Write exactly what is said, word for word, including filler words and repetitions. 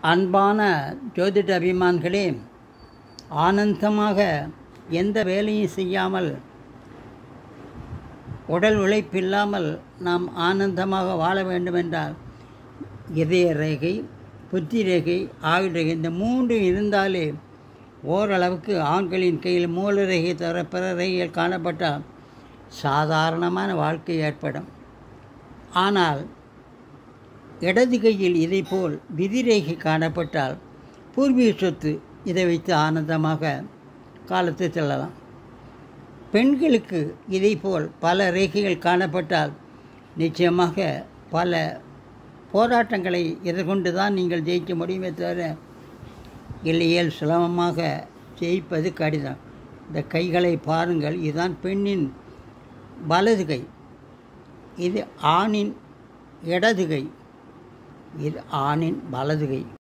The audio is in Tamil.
அன்பான ஜோதிட அபிமான்களே, ஆனந்தமாக எந்த வேலையும் செய்யாமல், உடல் உழைப்பில்லாமல் நாம் ஆனந்தமாக வாழ வேண்டுமென்றால் இதய ரேகை, புத்தி ரேகை, ஆயுள் ரேகை இந்த மூன்றும் இருந்தாலே ஓரளவுக்கு ஆண்களின் கையில் மூல ரேகை தவிர பிற ரேகைகள் காணப்பட்டால் சாதாரணமான வாழ்க்கை ஏற்படும். ஆனால் இடது கையில் இதை போல் விதிரேகை காணப்பட்டால் பூர்வீக சொத்து இதை வைத்து ஆனந்தமாக காலத்தை செல்லலாம். பெண்களுக்கு இதை போல் பல ரேகைகள் காணப்பட்டால் நிச்சயமாக பல போராட்டங்களை எதிர்கொண்டு தான் நீங்கள் ஜெயிக்க முடியுமே தவிர இல்லையேல் சுலபமாக ஜெயிப்பது கடினம். இந்த கைகளை பாருங்கள், இதுதான் பெண்ணின் வலது கை, இது ஆணின் இடது கை, இது ஆணின் வலது கை.